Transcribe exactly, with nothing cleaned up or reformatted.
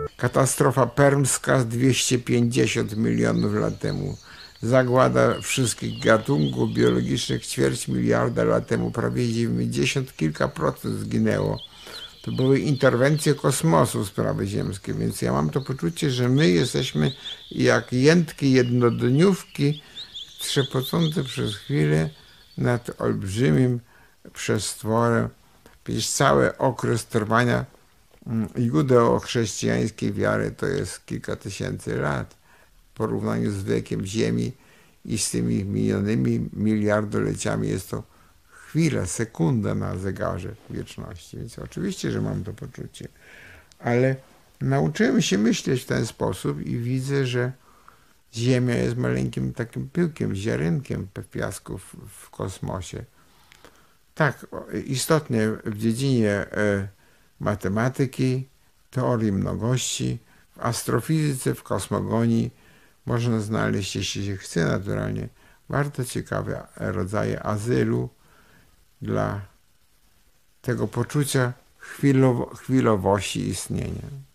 Katastrofa permska dwieście pięćdziesiąt milionów lat temu. Zagłada wszystkich gatunków biologicznych ćwierć miliarda lat temu. Prawie dziewięćdziesiąt kilka procent zginęło. To były interwencje kosmosu, sprawy ziemskie, więc ja mam to poczucie, że my jesteśmy jak jętki jednodniówki trzepocące przez chwilę nad olbrzymim przestworem. Przecież cały okres trwania judeo-chrześcijańskiej wiary to jest kilka tysięcy lat w porównaniu z wiekiem Ziemi i z tymi milionymi miliardoleciami jest to chwila, sekunda na zegarze wieczności. Więc oczywiście, że mam to poczucie, ale nauczyłem się myśleć w ten sposób i widzę, że Ziemia jest maleńkim takim pyłkiem, ziarenkiem piasku w, w kosmosie. Tak, istotnie w dziedzinie e, matematyki, teorii mnogości, w astrofizyce, w kosmogonii można znaleźć, jeśli się chce naturalnie, bardzo ciekawe rodzaje azylu dla tego poczucia chwilowo, chwilowości istnienia.